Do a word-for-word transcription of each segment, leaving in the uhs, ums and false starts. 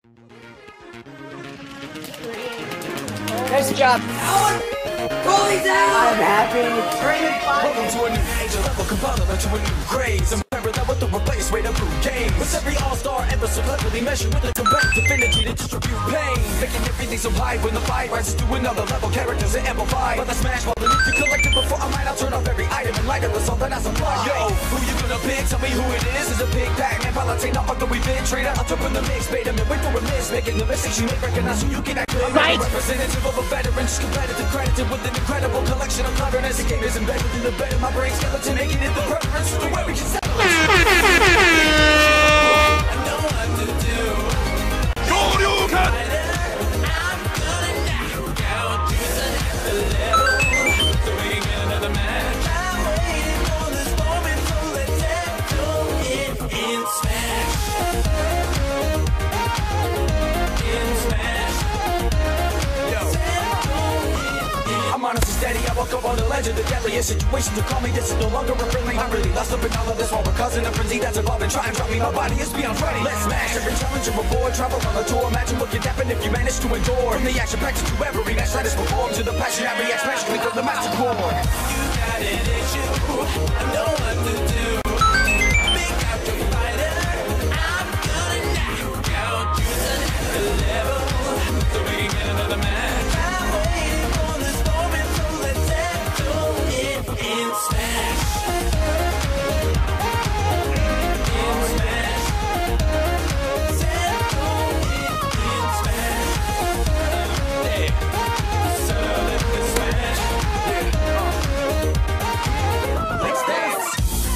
Nice job. Out! Goalie's out! I'm happy. Three and five. Welcome to a new age, a level compiler to a new grades. Remember that with the replace rate of blue games. With every all-star ever so cleverly measured with a competitive affinity to distribute pain. Making everything so high when the fight rises to another level. Characters are amplified. But the smash ball beneath you collected before I might. I'll turn off every item and light up the salt that I supply. Yo, who you gonna pick? Tell me who it is. Is a big pack man, politics, not what we been. Trader, I'll jump in the mix. Bait him and wait for a miss. Making the mistakes you make, recognize who you can act with. Right. Representative of a veteran, just competitive, credited with an incredible collection of cleverness. The game is embedded in the bed of my brain. Skeleton making it the preference. The way we can settle. I know what to do. I'm gonna knock out you at the level. So we can get another match. I'm waiting for this moment, so let's settle it in Smash. In Smash. Yo. I'm honestly steady, I woke up on the ledge of the deadliest situation to call me. This is no longer a friendly. I'm really lost up in all of this while we're causing a frenzy that's evolving. Try and drop me, my body is beyond ready. Let's smash every challenge and reward. Travel on the tour, imagine what could happen if you manage to endure. From the action packed to every match that is performed, to the passion I react, smash click of the master chord. You got an issue, I know what to do. Big out your fighter, I'm gonna knock out you at the level. So we can get another match. I'm waiting for this moment, so let's settle it in Smash. In Smash. Settle it in Smash. Yeah. Settle it in Smash. Yeah. Let's dance.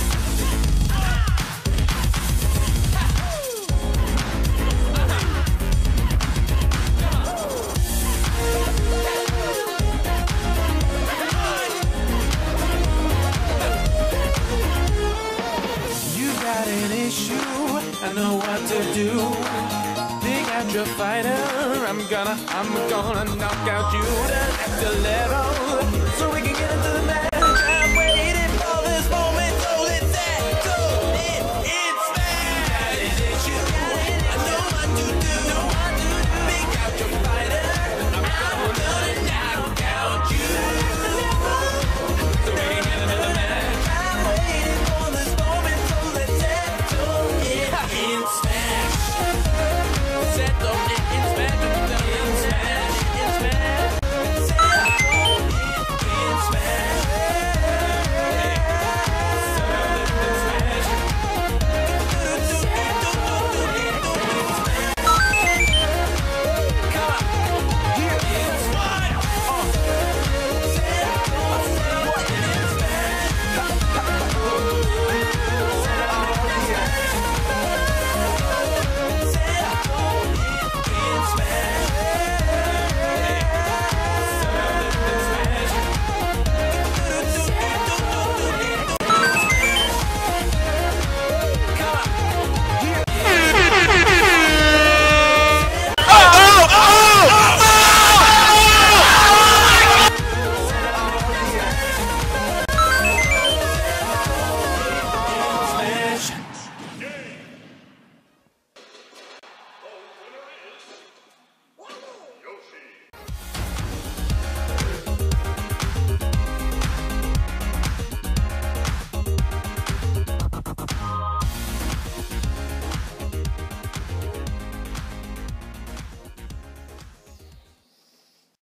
You got an issue, I know what to do. Big out your fighter, I'm gonna, I'm gonna knock out you at the level. So we can get